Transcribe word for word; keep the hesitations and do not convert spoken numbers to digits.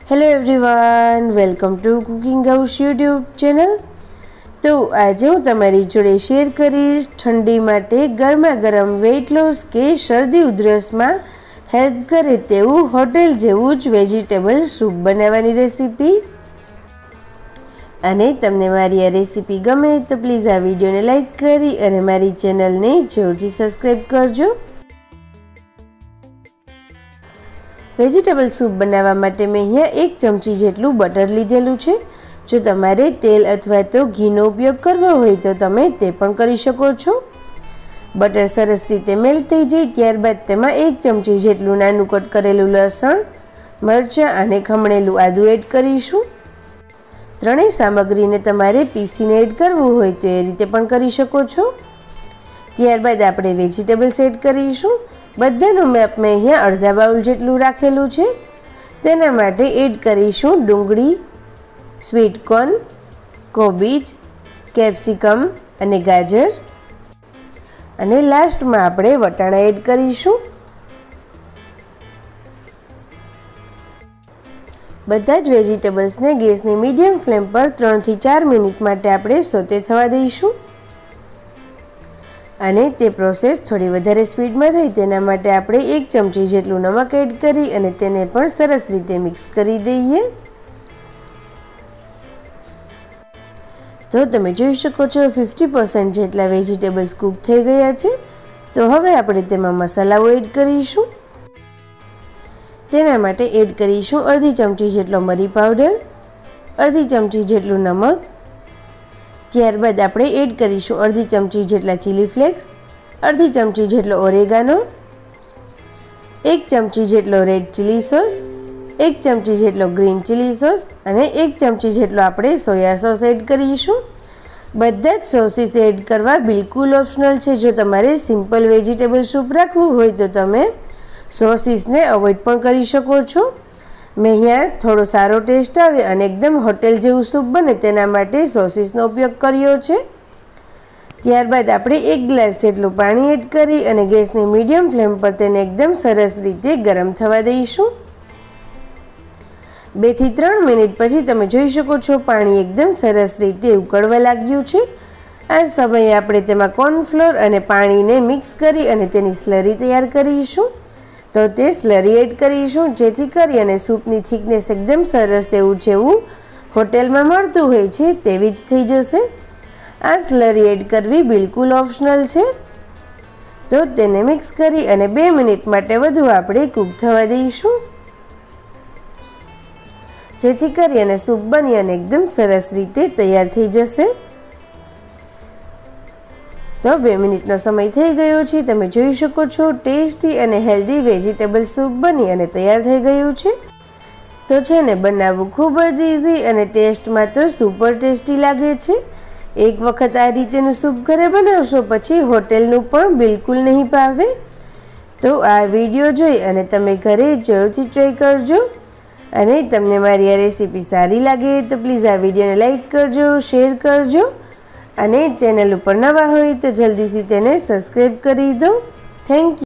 Hello everyone, welcome to cooking house YouTube channel. तो आज हूँ तमारी जोड़े शेर करीश ठंडी माटे गरमा गरम वेट लॉस के शरदी उधरस में हेल्प करे तेवुं होटेल जेवुं ज वेजिटेबल सूप बनाववानी रेसिपी। अने तमने मारी आ रेसिपी गमे तो प्लीज आ वीडियो ने लाइक करी अने मारी चेनल ने जोरथी सब्सक्राइब करजो। वेजिटेबल सूप बनावा माटे मैं अहींया एक चमची जेटलुं बटर लीधेलुं छे। जो तमारे तेल अथवा तो घीनो उपयोग करवो होय तो तमे ते पण करी शको छो। बटर सरस रीते मेल्ट थई जाय त्यारबाद तेमां एक चमची जेटलुं नानुं कट करेलुं लसण, मरचां अने खमणेलुं आदुं एड करीशुं। त्रणेय सामग्रीने तमारे पीसीने एड करवुं होय तो ए रीते पण करी शको छो। त्यारबाद आपणे वेजिटेबल्स एड करीशुं। बधानुं मेप मैं अहींया अर्धा बाउल जेटलुं राखेलुं छे। तेना माटे एड करीशुं डુંગળી, स्वीट कॉर्न, कोबीज, कैप्सिकम अने गाजर अने लास्ट में आपणे वटाणा एड करीशुं। बधा ज वेजिटेबल्स ने गैस ने मीडियम फ्लेम पर त्रण थी चार मिनिट माटे आपणे सोते थवा दईशुं। अने ते प्रोसेस थोड़ी वधारे स्पीड में थई तेना माटे आपणे एक चमची जेटलुं नमक एड करी अने तेने पण सरस रीते मिक्स करी दईए। तो तमे जोई शको छो फिफ्टी परसेंट जेटला वेजिटेबल्स कूक थई गया छे। तो हवे आपणे तेमां मसालाओ एड करीशुं। तेना माटे एड करीशुं अर्धी चमची जेटलो मरी पाउडर, अर्धी चमची जेटलुं नमक। त्यारबाद आपणे एड करीशुं अर्धी चमची जेटला चिली फ्लेक्स, अर्धी चमची जेटलो ओरेगानो, एक चमची जेटलो रेड चिली सॉस, एक चमची जेटलो ग्रीन चिली सॉस अने एक चमची जेटलो आपणे सोया सॉस एड करीशुं। बधा ज सॉसीस एड करवा बिल्कुल ऑप्शनल छे। जो तमारे सिंपल वेजिटेबल सूप राखवुं होय तो तमे सॉसीस ने अवॉइड पण करी शको छो। मैं अहींया थोड़ो सारो टेस्ट आवे अने एकदम होटेल जेवुं सूप बने तेना माटे सॉसीसनो उपयोग कर्यो छे। त्यारबाद आपणे एक ग्लास जेटलुं पाणी एड करी अने गैसनी मीडियम फ्लेम पर तेने एकदम सरस रीते गरम थवा दईशुं। बे थी त्रण मिनिट पछी तमे जोई शको छो पाणी एकदम सरस रीते उकळवा लाग्युं छे। आ समये आपणे तेमां कॉर्नफ्लोर अने पाणीने मिक्स करी अने तेनी स्लरी तैयार करीशुं। तो ते स्लरी एड करीशुं जेथी करी अने सूपनी थिकनेस एकदम सरस एवुं जेवुं होटेलमां मळतुं होय छे तेवी ज थई जशे। आ स्लरी एड करवी बिल्कुल ऑप्शनल छे। तो तेने मिक्स करी अने बे मिनिट माटे वधु आपणे कूक थवा दईशुं जेथी करी अने सूप बनी अने एकदम सरस रीते तैयार थई जशे। तो बे मिनिटनो समय थई गयो छे। तमे जोई शको छो टेस्टी अने हेल्दी वेजिटेबल सूप बनी अने तैयार थई गयुं छे। तो छे ने बनावવું खूब ज इजी अने टेस्टमां तो सुपर टेस्टी लागे छे। एक वखत आ रीतेनुं सूप घरे बनावशो पछी होटेलनुं पण बिल्कुल नहीं भावे। तो आ विडियो जोई अने तमे घरे जरूरथी ट्राय करजो। अने तमने मारी आ रेसिपी सारी लागे तो प्लीज आ विडियोने लाइक करजो, शेर करजो अने चेनल पर नवा होय तो जल्दी थी तेने सब्सक्राइब करी दो। Thank you.